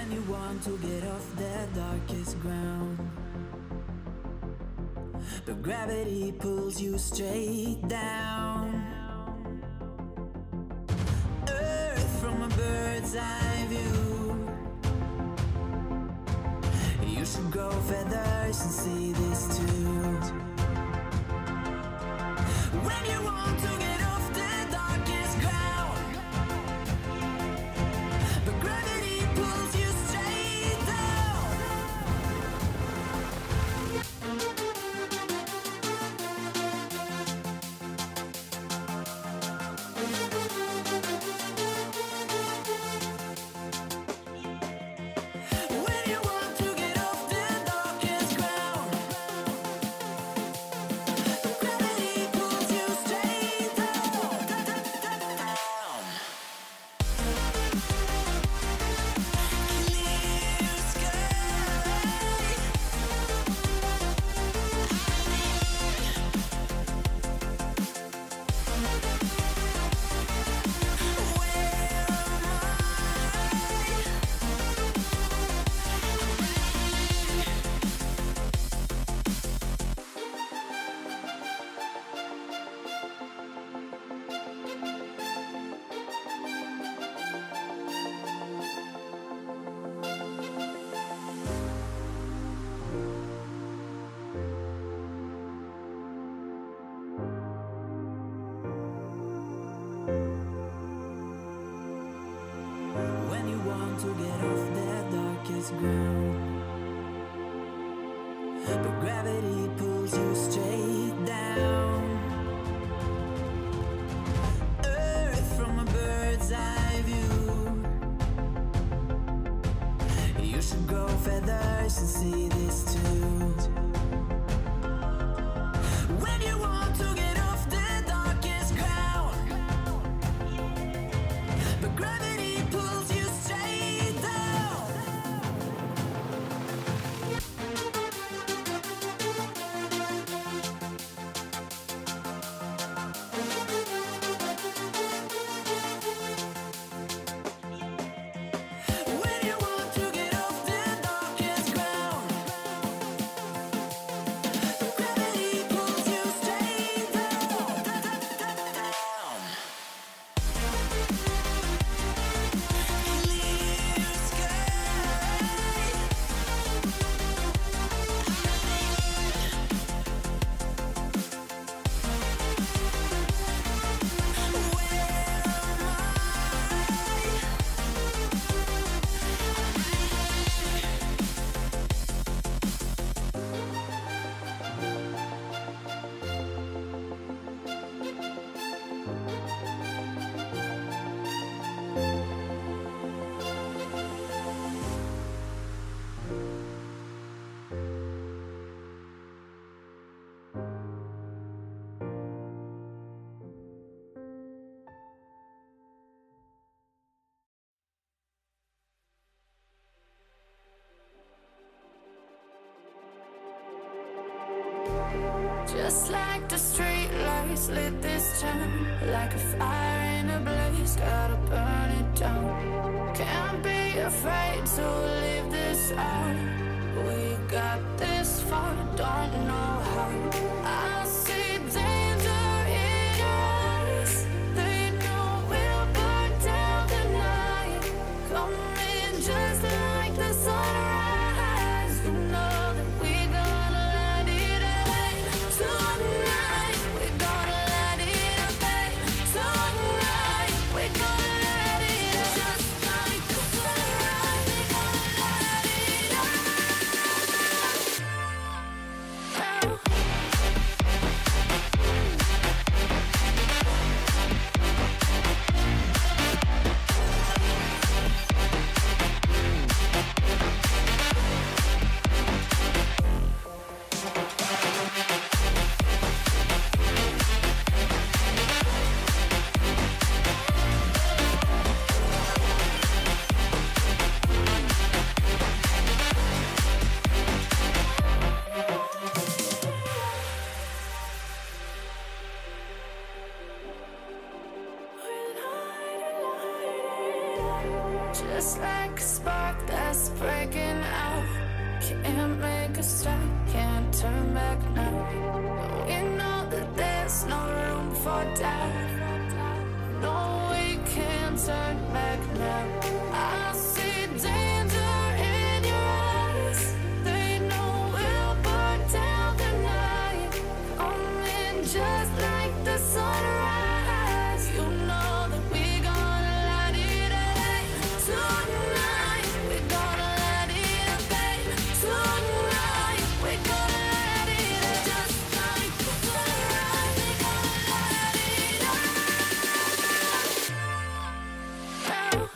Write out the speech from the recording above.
When you want to get off the darkest ground, but gravity pulls you straight down. Earth from a bird's eye view. You should grow feathers and see this too. When you want to get off the darkest ground, but gravity pulls you straight down. When you want to get off the darkest ground, but gravity pulls you straight down. Clear When you want to get off the darkest ground, but gravity pulls you straight down. Earth from a bird's eye view. You should grow feathers and see this too. When you want to get off the darkest ground, but gravity pulls you straight down. When you want to get off the darkest ground, but gravity pulls you straight down. Clear sky. Just like the street lights lit this town, like a fire in a blaze, gotta burn it down. Can't be afraid to leave this out. We got this far, don't know how. I see danger in your eyes. They know we'll burn down the night. Coming just like the sunrise. You know that we're gonna light it up tonight. We're gonna light it up tonight. We're gonna light it up just like the sunrise. We're gonna light it up. just like a spark that's breaking out. Can't make a stop, can't turn back now. We know that there's no room for doubt. No, we can't turn back now. I see danger in your eyes. They know we'll burn down the night. Coming just like the sunrise. You know that we gonna light it up tonight. We gonna light it up, babe. Tonight we gonna light it up just like the sunrise. We gonna light it up now.